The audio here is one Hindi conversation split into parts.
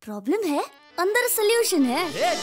प्रॉब्लम है, अंदर सोल्यूशन है।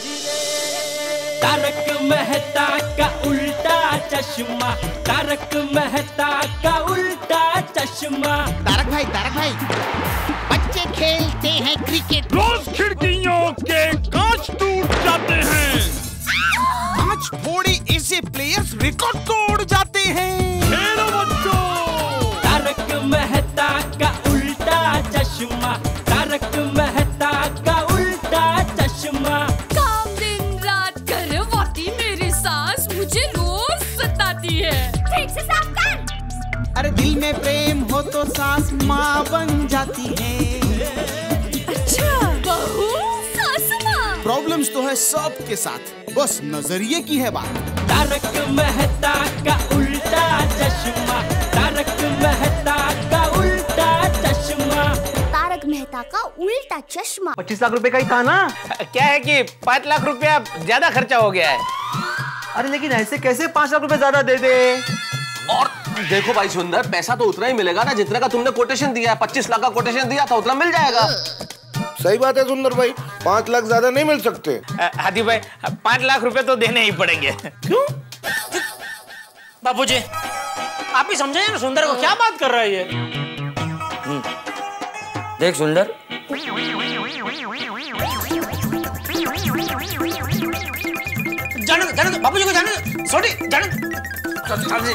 तारक मेहता का उल्टा चश्मा, तारक मेहता का उल्टा चश्मा। तारक भाई, बच्चे खेलते हैं क्रिकेट, रोज खिड़कियों के कांच टूट जाते हैं, कांच फोड़े ऐसे प्लेयर्स रिकॉर्ड तोड़ जाते हैं। खेलो बच्चों। तारक मेहता का उल्टा चश्मा, तारक मेहता का उल्टा चश्मा। काम दिन रात करवाती मेरी सास मुझे रोज सताती है। ठीक से साफ कर। अरे दिल में प्रेम हो तो सास माँ बन जाती है। अच्छा, बहू सास माँ। प्रॉब्लम्स तो है सबके साथ, बस नजरिए की है बात। तारक मेहता का उल्टा चश्मा, तारक मेहता का उल्टा चश्मा। तारक मेहता का उल्टा चश्मा। 25 लाख रुपए का ही था ना? क्या है कि 5 लाख रुपया ज्यादा खर्चा हो गया है। अरे लेकिन ऐसे कैसे 5 लाख रुपए ज्यादा दे दे? और देखो भाई सुंदर, पैसा तो उतना ही मिलेगा ना जितने का तुमने कोटेशन दिया है। 25 लाख का कोटेशन दिया था, उतना मिल जाएगा। सही बात है सुंदर भाई, 5 लाख ज्यादा नहीं मिल सकते। हाथी भाई 5 लाख रुपए तो देने ही पड़ेंगे। क्यों? बाबूजी आप ही समझे ना सुंदर को क्या बात कर रहा है ये। देख सुंदर, जाने दो बाबूजी को जाने दो, छोटी जाने दो। आराम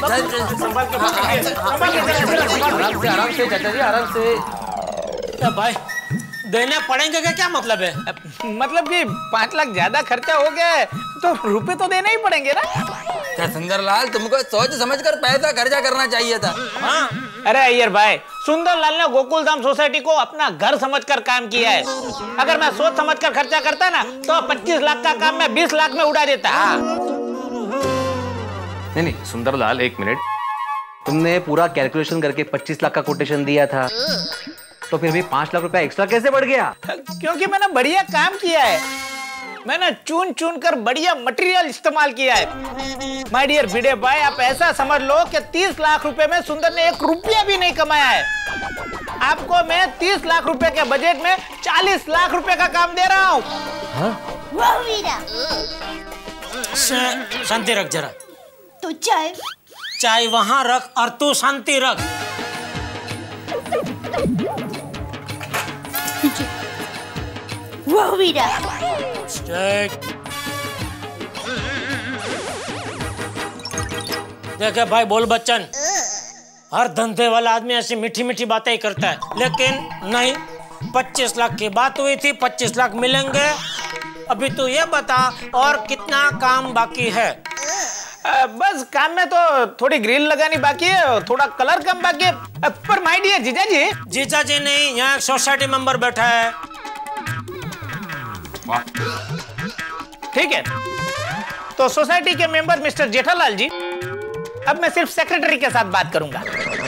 से चाचा जी, आराम से। भाई देने पड़ेंगे क्या मतलब है? मतलब कि 5 लाख ज्यादा खर्चा हो गया है तो रुपए तो देने ही पड़ेंगे ना। क्या सुंदरलाल, तुमको सोच समझ कर पैसा खर्चा करना चाहिए था। हाँ अरे अय्यर भाई, सुंदरलाल ने गोकुलधाम सोसाइटी को अपना घर समझकर काम किया है। अगर मैं सोच समझकर खर्चा करता ना तो 25 लाख का काम मैं 20 लाख में उड़ा देता। नहीं सुंदरलाल, एक मिनट। तुमने पूरा कैलकुलेशन करके 25 लाख का कोटेशन दिया था, तो फिर भी 5 लाख रुपया एक्स्ट्रा कैसे बढ़ गया? क्योंकि मैंने बढ़िया काम किया है। मैंने चुन चुन कर बढ़िया मटेरियल इस्तेमाल किया है। माय डियर भिड़े भाई, आप ऐसा समझ लो कि 30 लाख रुपए में सुंदर ने 1 रुपया भी नहीं कमाया है। आपको मैं 30 लाख रुपए के बजट में 40 लाख रुपए का काम दे रहा हूँ। शांति रख जरा। तो चाय वहां रख और तू शांति रख। वो वीरा। देखे भाई बोल बच्चन, हर धंधे वाला आदमी ऐसी मीठी मीठी बातें ही करता है, लेकिन नहीं। 25 लाख की बात हुई थी, 25 लाख मिलेंगे। अभी तू ये बता और कितना काम बाकी है? बस काम में तो थोड़ी ग्रिल लगानी बाकी है, थोड़ा कलर कम बाकी है। पर माय डियर जीजा जी नहीं, यहाँ एक सोसाइटी मेंबर बैठा है। ठीक है, तो सोसाइटी के मेंबर मिस्टर जेठालाल जी, अब मैं सिर्फ सेक्रेटरी के साथ बात करूंगा।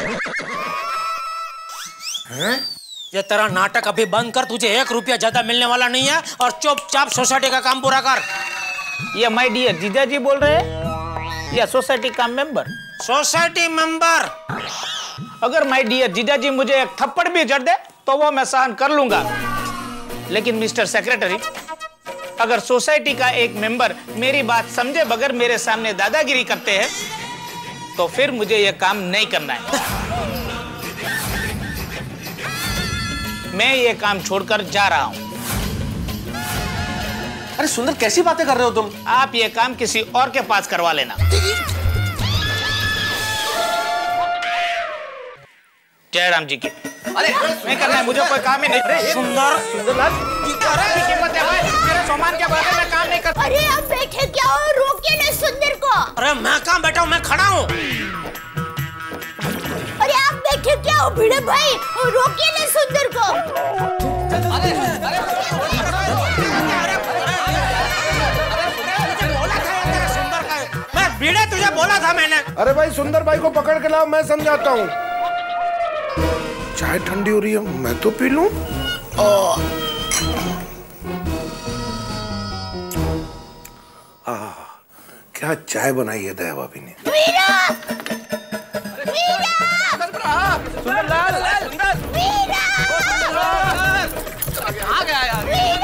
ये तेरा नाटक अभी बंद कर, तुझे 1 रुपया ज्यादा मिलने वाला नहीं है और चुपचाप सोसाइटी का काम पूरा कर। ये माय डियर जीजा जी बोल रहे हैं या सोसाइटी का मेंबर? Society member. अगर माय डियर जीजा जी मुझे एक थप्पड़ भी जड़ दे तो वो मैं सहन कर लूंगा, लेकिन मिस्टर सेक्रेटरी, अगर सोसाइटी का एक मेंबर मेरी बात समझे बगैर मेरे सामने दादागिरी करते हैं तो फिर मुझे यह काम नहीं करना है। मैं ये काम छोड़कर जा रहा हूं। अरे सुंदर, कैसी बातें कर रहे हो तुम? आप ये काम किसी और के पास करवा लेना। जयराम जी की। अरे नहीं करना है, मुझे कोई काम ही नहीं। सुंदरलाल की कीमत है भाई, मेरे सामान के बारे में काम नहीं कर। अरे आप बैठे क्या हो, रोकिए ना सुंदर को। अरे मैं कहाँ बैठा हूँ, मैं खड़ा हूँ। अरे आप बैठे क्या हो भिड़े भाई, रोकिए ना सुंदर को। मैं भिड़े तुझे बोला था मैंने। अरे भाई सुंदर भाई को पकड़ के लाओ, मैं समझाता हूँ। चाय ठंडी हो रही है, मैं तो पी लूं। क्या चाय बनाई है दया भाभी ने। सुंदरलाल, वीरा! आ गया यार।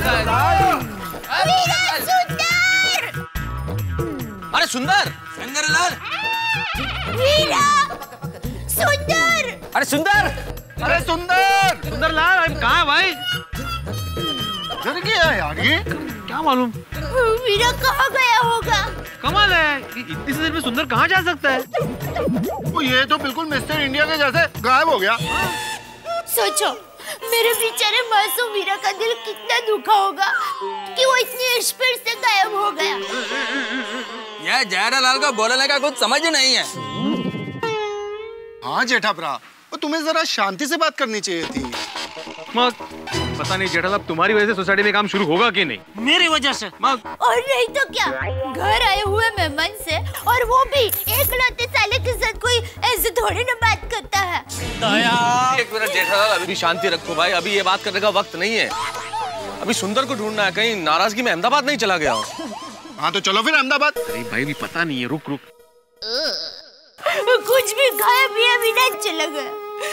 अरे सुंदर, सुंदरलाल, वीरा, सुंदर, अरे सुंदर, अरे सुंदर, सुंदरलाल, हम कहाँ हैं भाई? घर गया यार ये, क्या मालूम? वीरा कहाँ गया होगा? कमाल है, इतनी सी देर में सुंदर कहाँ जा सकता है? वो ये तो बिल्कुल मिस्टर इंडिया के जैसे गायब हो गया। सोचो, मेरे बेचारे मासूम वीरा का दिल कितना दुखा होगा कि वो इतनी स्पीड से गायब हो गया। यह जेठालाल को बोलने का कुछ समझ नहीं है। हाँ जेठाप्रा, तुम्हें जरा शांति से बात करनी चाहिए थी। पता नहीं जेठालाल, तुम्हारी वजह से सोसाइटी में काम शुरू होगा कि नहीं? मेरी वजह से। और नहीं तो क्या, घर आए हुए मेहमान से, और वो भी एक लौते साले के साथ कोई ऐसे थोड़ी ना बात करता है। दया, एक मिनट जेठालाल, अभी भी शांति रखो भाई, अभी ये बात करने का वक्त नहीं है। अभी सुंदर को ढूंढना है, कहीं नाराजगी में अहमदाबाद नहीं चला गया हो। हाँ तो चलो फिर अहमदाबाद। अरे भाई भी पता नहीं है, रुक रुक। कुछ भी खाया पिया बिना चला गया।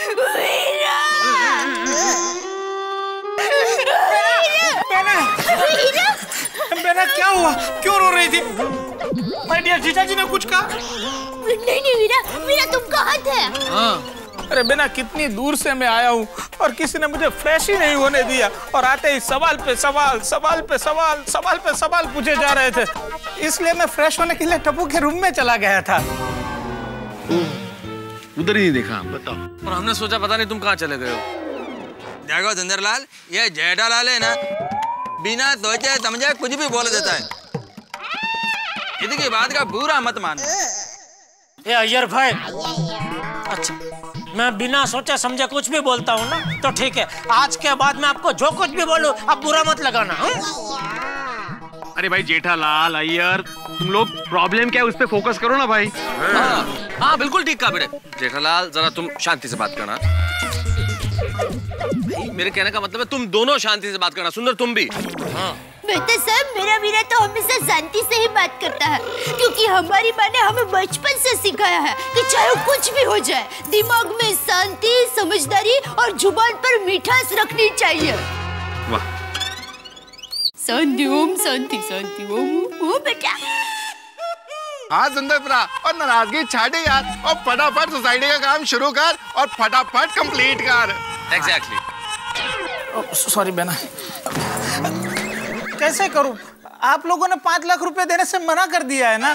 बेना क्या हुआ, क्यों रो रही थी? माय डियर जीजाजी ने कुछ कहा? नहीं वीरा, वीरा तुम कहाँ थे? हाँ। अरे बेना, कितनी दूर से मैं आया हूँ और किसी ने मुझे फ्रेश ही नहीं होने दिया, और आते ही सवाल पे सवाल, सवाल पे सवाल, सवाल पे सवाल पूछे जा रहे थे। इसलिए मैं फ्रेश होने के लिए टप्पू के रूम में चला गया था। उधर ही नहीं देखा, बताओ। और हमने सोचा पता नहीं तुम कहाँ चले गए हो। देखो सुंदरलाल, ये जेठालाल है ना, बिना सोचे समझे कुछ भी बोल देता है। किसी की बात का बुरा मत मानना। ये अय्यर भाई, अच्छा मैं बिना सोचे समझे कुछ भी बोलता हूँ ना, तो ठीक है। आज के बाद मैं आपको जो कुछ भी बोलूँ आप बुरा मत लगाना। अरे भाई जेठालाल, अय्यर, तुम लोग प्रॉब्लम क्या है उस पे फोकस करो ना भाई। हाँ बिल्कुल ठीक कहा बेटे। जेठालाल जरा तुम शांति से बात करना। मेरे कहने का मतलब है तुम दोनों शांति से बात करना। सुंदर तुम भी। बेटा साहब, मेरा वीरा तो हमेशा शांति से ही बात करता है, क्योंकि हमारी माँ ने हमें बचपन से सिखाया है कि चाहे कुछ भी हो जाए, दिमाग में शांति, समझदारी और जुबान पर मिठास रखनी चाहिए। वाह। शांति ओम, शांति शांति ओम। ओ बेटा। हाँ सुंदरप्रा, और नाराजगी छाटे यार, और फटाफट सोसाइटी का काम शुरू कर और फटाफट कंप्लीट कर। एग्जैक्टली। सॉरी बेना, कैसे करूं? आप लोगों ने 5 लाख रुपए देने से मना कर दिया है ना।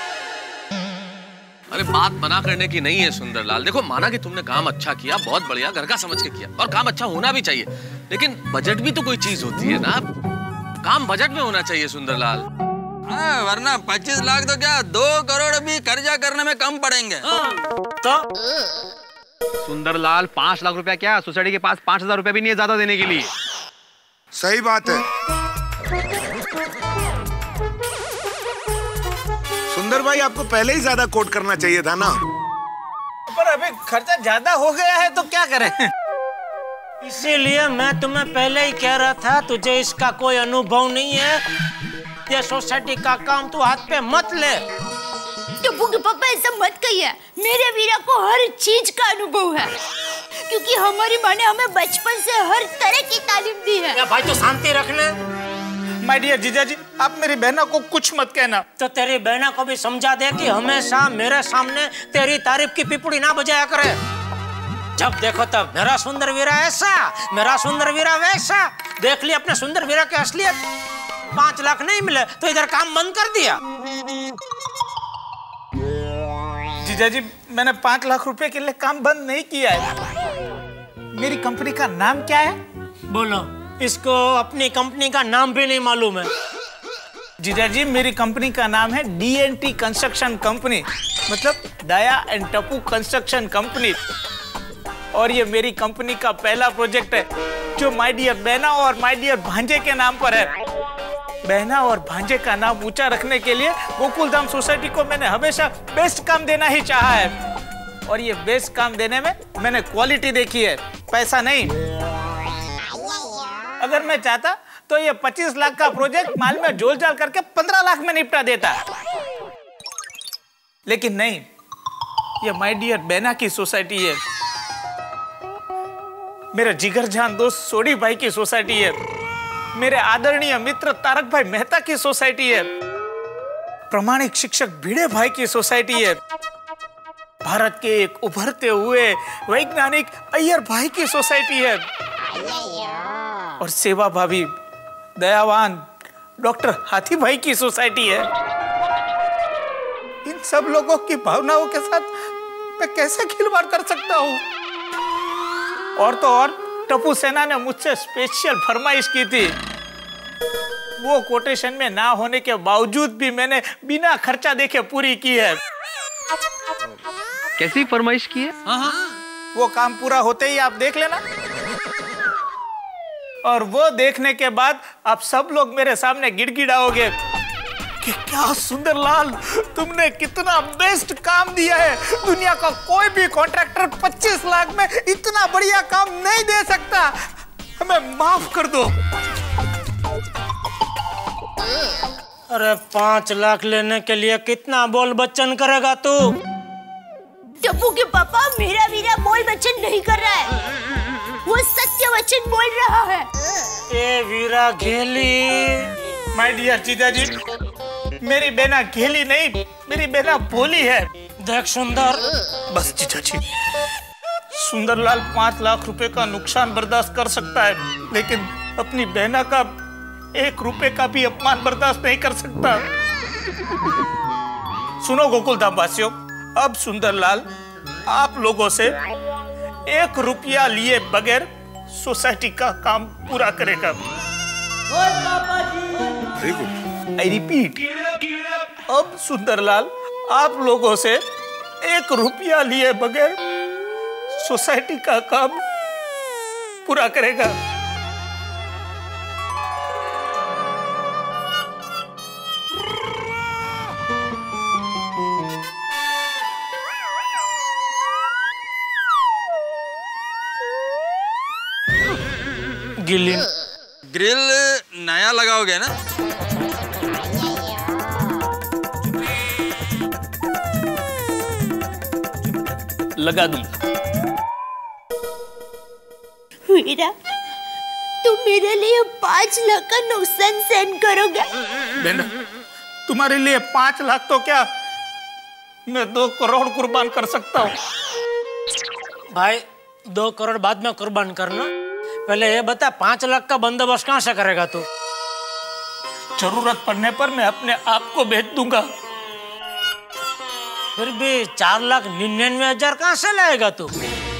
अरे बात मना करने की नहीं है सुंदरलाल। देखो, माना कि तुमने काम अच्छा किया, बहुत बढ़िया, घर का समझ के किया, और काम अच्छा होना भी चाहिए, लेकिन बजट भी तो कोई चीज होती है ना। काम बजट में होना चाहिए सुंदरलाल। वरना 25 लाख तो क्या 2 करोड़ भी कर्जा करने में कम पड़ेंगे। तो सुंदरलाल, 5 लाख रुपया क्या, सोसाइटी के पास 5,000 रुपया भी नहीं है ज्यादा देने के लिए। सही बात है। सुंदर भाई, आपको पहले ही ज्यादा कोट करना चाहिए था ना। पर अभी खर्चा ज्यादा हो गया है तो क्या करें? इसीलिए मैं तुम्हें पहले ही कह रहा था, तुझे इसका कोई अनुभव नहीं है, ये सोसाइटी का काम तू हाथ पे मत ले। टप्पू के पापा ऐसा मत कहिए, मेरे वीरा को हर चीज का अनुभव है, क्योंकि हमारी माँ ने हमें बचपन से हर तरह की तालीम दी है। या भाई तो शांति रखना। माय डियर जीजाजी, आप मेरी बहना को कुछ मत कहना। तो तेरी बहना को भी समझा दे कि हमेशा मेरे सामने तेरी तारीफ की पिपड़ी ना बजाया करे। जब देखो तब मेरा सुंदर वीरा ऐसा, मेरा सुंदर वीरा वैसा। देख लिया अपने सुंदर वीरा की असलियत। 5 लाख नहीं मिले तो इधर काम बंद कर दिया। जीजाजी, मैंने 5 लाख रुपए के लिए काम बंद नहीं किया है। मेरी कंपनी का नाम क्या है? बोलो। इसको अपनी कंपनी का नाम भी नहीं मालूम है। जीजाजी, मेरी कंपनी का नाम है DNT कंस्ट्रक्शन कंपनी, मतलब Daya and Tappu construction company. और ये मेरी कंपनी का पहला प्रोजेक्ट है, जो माय डियर बहना और माय डियर भांजे के नाम पर है। बहना और भांजे का नाम ऊंचा रखने के लिए गोकुलधाम सोसाइटी को मैंने हमेशा बेस्ट काम देना ही चाहा है, और ये बेस्ट काम देने में मैंने क्वालिटी देखी है, पैसा नहीं। अगर मैं चाहता तो ये 25 लाख का प्रोजेक्ट माल में जोल जाल करके 15 लाख में निपटा देता, लेकिन नहीं, ये माय डियर बहना की सोसाइटी है, मेरा जिगर जान दोस्त सोडी भाई की सोसाइटी है, मेरे आदरणीय मित्र तारक भाई मेहता की सोसाइटी है, प्रामाणिक शिक्षक भिड़े भाई की सोसाइटी है, भारत के एक उभरते हुए वैज्ञानिक अय्यर भाई की सोसाइटी है, और सेवा भावी दयावान डॉक्टर हाथी भाई की सोसाइटी है। इन सब लोगों की भावनाओं के साथ मैं कैसे खिलवाड़ कर सकता हूँ? और तो और टप्पू सेना ने मुझसे स्पेशल फरमाइश की थी, वो कोटेशन में ना होने के बावजूद भी मैंने बिना खर्चा देखे पूरी की है। कैसी फरमाइश की है? हाँ, वो काम पूरा होते ही आप देख लेना, और वो देखने के बाद आप सब लोग मेरे सामने गिड़गिड़ाओगे कि क्या सुंदरलाल, तुमने कितना बेस्ट काम दिया है। दुनिया का कोई भी कॉन्ट्रैक्टर 25 लाख में इतना बढ़िया काम नहीं दे सकता, हमें माफ कर दो। अरे 5 लाख लेने के लिए कितना बोल बच्चन करेगा तू? टप्पू के पापा मेरा वीरा बोल बच्चन नहीं कर रहा है, वो सत्य वचन बोल रहा है। ए वीरा घेली। माय डियर जीजा जी, मेरी बेना घेली नहीं, मेरी बेना भोली है। देख सुंदर, बस जीजा जी, सुंदरलाल 5 लाख रुपए का नुकसान बर्दाश्त कर सकता है, लेकिन अपनी बहना का 1 रुपए का भी अपमान बर्दाश्त नहीं कर सकता। सुनो गोकुलधाम वासियों, अब सुंदरलाल आप लोगों से 1 रुपया लिए बगैर सोसाइटी का काम पूरा करेगा। आई रिपीट, अब सुंदरलाल आप लोगों से 1 रुपया लिए बगैर सोसाइटी का काम पूरा करेगा। ग्रिल नया लगाओगे ना? लगा दूंगा। वीरा, तुम मेरे लिए 5 लाख का नुकसान सहन करोगे? बेना, तुम्हारे लिए 5 लाख तो क्या, मैं 2 करोड़ कुर्बान कर सकता हूँ। भाई 2 करोड़ बाद में कुर्बान करना, पहले ये बता 5 लाख का बंदोबस्त कहाँ से करेगा तू? जरूरत पड़ने पर मैं अपने आप को बेच दूंगा। फिर भी 4,99,000 कहाँ से लाएगा तू?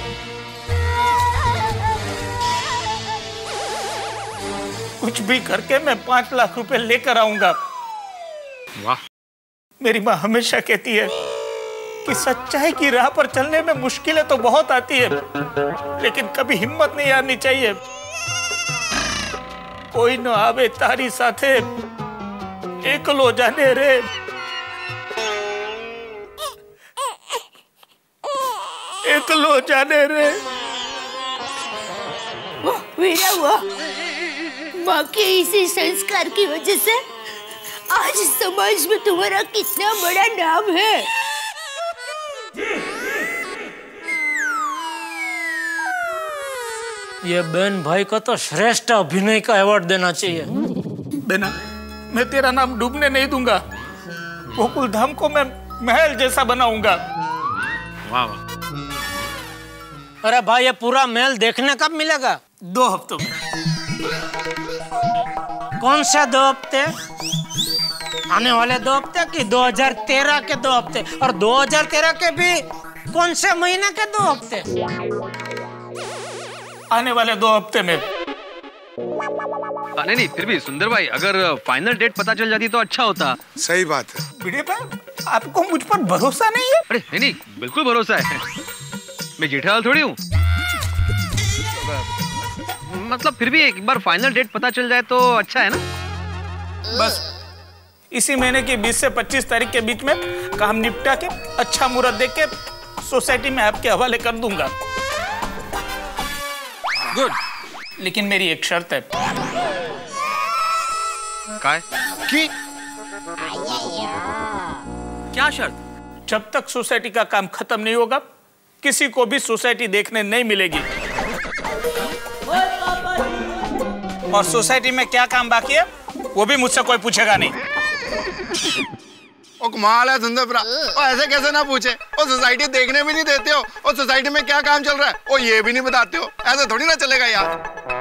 कुछ भी करके मैं 5 लाख रुपए लेकर आऊंगा। वाह। मेरी माँ हमेशा कहती है कि सच्चाई की राह पर चलने में मुश्किलें तो बहुत आती है, लेकिन कभी हिम्मत नहीं हारनी चाहिए। कोई न आवे तारी साथे, एकलो जाने रे। एकलो जाने रे। वीरा, वाह, माँ के इसी संस्कार की वजह से आज समाज में तुम्हारा कितना बड़ा नाम है। ये बहन भाई को तो श्रेष्ठ अभिनय का अवार्ड देना चाहिए। बेना, मैं तेरा नाम डूबने नहीं दूंगा। गोकुलधाम को मैं महल जैसा बनाऊंगा। वाह वाह। अरे भाई, ये पूरा महल देखने कब मिलेगा? 2 हफ्तों में। कौन से 2 हफ्ते? आने वाले 2 हफ्ते कि 2013 के 2 हफ्ते? और 2013 के भी कौन से महीने के 2 हफ्ते? आने वाले 2 हफ्ते में। नहीं, फिर भी सुंदर भाई, अगर फाइनल डेट पता चल जाती तो अच्छा होता। सही बात है। भिड़े भाई, आपको मुझ पर भरोसा नहीं है? अरे नहीं, बिल्कुल भरोसा है। मैं जेठालाल थोड़ी हूँ। मतलब फिर भी एक बार फाइनल डेट पता चल जाए तो अच्छा है ना? बस इसी महीने की 20 से 25 तारीख के बीच में काम निपटा के अच्छा मुहूर्त देख के सोसाइटी में आपके हवाले कर दूंगा। गुड। लेकिन मेरी एक शर्त है। क्या शर्त? जब तक सोसाइटी का काम खत्म नहीं होगा, किसी को भी सोसाइटी देखने नहीं मिलेगी। और सोसाइटी में क्या काम बाकी है वो भी मुझसे कोई पूछेगा नहीं। ओ कमाल है सुंदरपुरा, ओ ऐसे कैसे ना पूछे? ओ सोसाइटी देखने भी नहीं देते हो, और सोसाइटी में क्या काम चल रहा है ओ ये भी नहीं बताते हो, ऐसे थोड़ी ना चलेगा यार।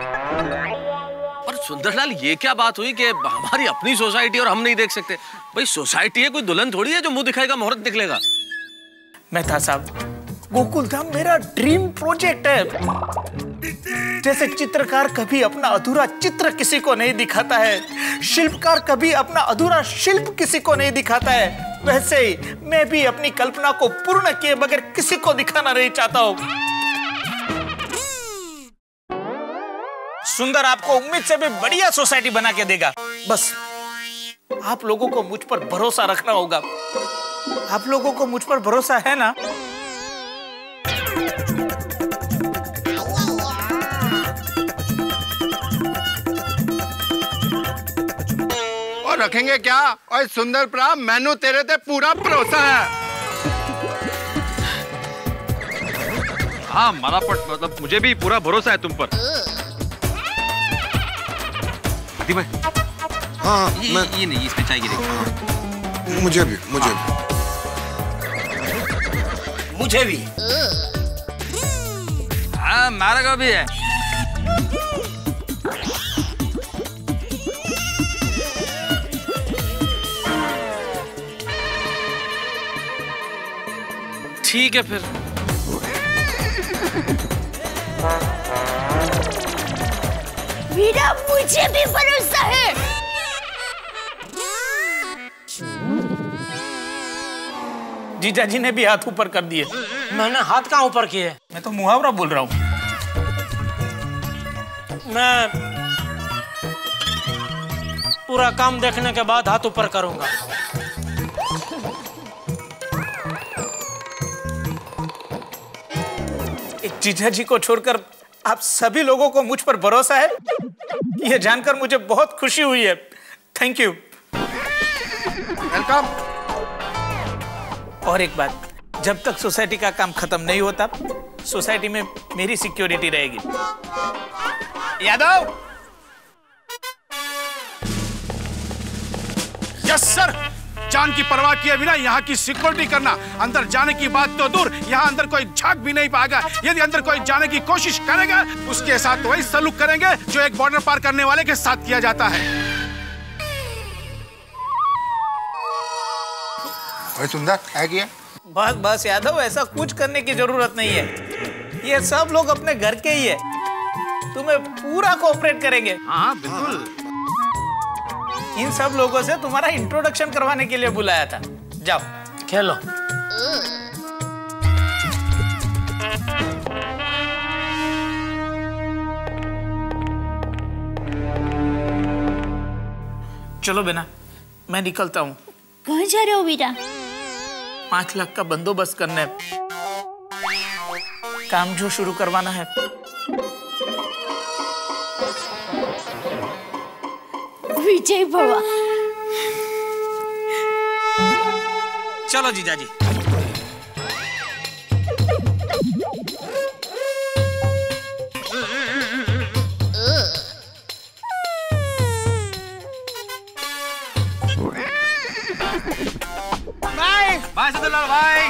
पर सुंदरलाल ये क्या बात हुई कि हमारी अपनी सोसाइटी और हम नहीं देख सकते? भाई सोसाइटी है, कोई दुल्हन थोड़ी है जो मुंह दिखाएगा मुहूर्त निकलेगा। मेहता साहब, गोकुल धाम मेरा ड्रीम प्रोजेक्ट है। जैसे चित्रकार कभी अपना अधूरा चित्र किसी को नहीं दिखाता है, शिल्पकार कभी अपना अधूरा शिल्प किसी को नहीं दिखाता है, वैसे ही मैं भी अपनी कल्पना को पूर्ण किए बगैर किसी को दिखाना नहीं चाहता हूं। सुंदर आपको उम्मीद से भी बढ़िया सोसाइटी बना के देगा, बस आप लोगों को मुझ पर भरोसा रखना होगा। आप लोगों को मुझ पर भरोसा है ना? और रखेंगे क्या? और सुंदरपुरा मैनू तेरे ते पूरा भरोसा है। हाँ माला पट, मतलब मुझे भी पूरा भरोसा है तुम पर। भाई हाँ ये नहीं, इसमें चाय गिरेगी। मुझे भी मुझे भी। हाँ मारा को भी है। ठीक है फिर। वीरा मुझे भी भरोसा है। जीजा जी ने भी हाथ ऊपर कर दिए। मैंने हाथ कहाँ ऊपर किए? मैं तो मुहावरा बोल रहा हूँ। मैं पूरा काम देखने के बाद हाथ ऊपर करूंगा। जीजा जी को छोड़कर आप सभी लोगों को मुझ पर भरोसा है, यह जानकर मुझे बहुत खुशी हुई है। Thank you. वेलकम। और एक बात, जब तक सोसाइटी का काम खत्म नहीं होता सोसाइटी में मेरी सिक्योरिटी रहेगी। यादव। Yes sir. जान की परवाह किए बिना यहाँ की सिक्योरिटी करना। अंदर जाने की बात तो दूर, यहाँ अंदर कोई झांक भी नहीं पाएगा। यदि अंदर कोई जाने की कोशिश करेगा उसके साथ वही सलूक करेंगे जो एक बॉर्डर पार करने वाले के साथ किया जाता है। अरे सुंदर है क्या? बस बस यादव, ऐसा कुछ करने की जरूरत नहीं है। ये सब लोग अपने घर के ही है, तुम्हें पूरा कोऑपरेट करेंगे। हाँ बिल्कुल। इन सब लोगों से तुम्हारा इंट्रोडक्शन करवाने के लिए बुलाया था। जाओ खेलो। चलो बेना, मैं निकलता हूँ। कहाँ जा रहे हो वीरा? 5 लाख का बंदोबस्त करने, काम जो शुरू करवाना है। विजय भवा। चलो जीजा जी। बाय बाय सुंदरलाल भाई।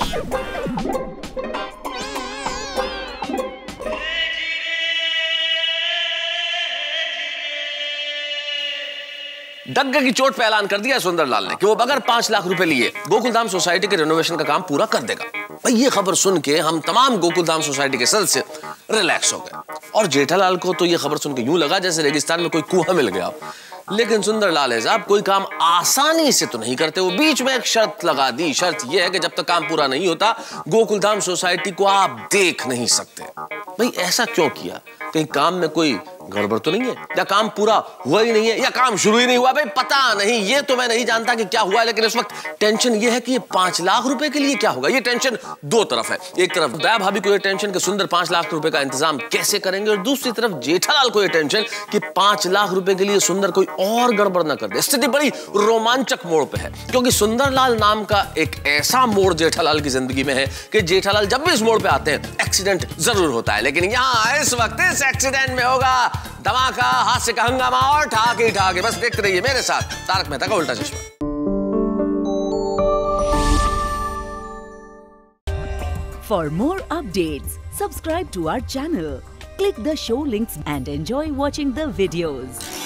डग्गे की चोट पे ऐलान कर दिया सुंदरलाल ने कि वो बगैर 5 लाख रुपए लिए गोकुलधाम सोसाइटी के रेनोवेशन का काम पूरा कर देगा। भाई ये खबर सुन के हम तमाम गोकुलधाम सोसाइटी के सदस्य रिलैक्स हो गए। और जेठालाल को तो ये खबर सुन के यूं लगा जैसे रेगिस्तान में कोई कुआं मिल गया। लेकिन सुंदरलाल साहब कोई काम आसानी से तो नहीं करते। वो बीच में एक शर्त लगा दी। शर्त यह है कि जब तक काम पूरा नहीं होता गोकुलधाम सोसाइटी को आप देख नहीं सकते। भाई ऐसा क्यों किया? कहीं काम में कोई गड़बड़ तो नहीं है, या काम पूरा हुआ ही नहीं है, या काम शुरू ही नहीं हुआ? भाई पता नहीं, ये तो मैं नहीं जानता कि क्या हुआ। लेकिन इस वक्त टेंशन ये है कि ये 5 लाख रुपए के लिए क्या होगा। ये टेंशन दो तरफ है। एक तरफ दया भाभी को ये टेंशन कि सुंदर 5 लाख रुपए का इंतजाम कैसे करेंगे, और दूसरी तरफ जेठालाल को ये टेंशन कि 5 लाख रुपए के लिए सुंदर कोई और गड़बड़ ना कर दे। स्थिति बड़ी रोमांचक मोड़ पे है, क्योंकि सुंदरलाल नाम का एक ऐसा मोड़ जेठालाल की जिंदगी में है कि जेठालाल जब भी इस मोड़ पे आते हैं एक्सीडेंट जरूर होता है। लेकिन यहाँ इस वक्त इस एक्सीडेंट में होगा धमाका, हास्य का हंगामा और ठाके ठाके। बस देखते रहिए मेरे साथ तारक मेहता का उल्टा चश्मा। For more updates, subscribe to our channel, click the show links and enjoy watching the videos.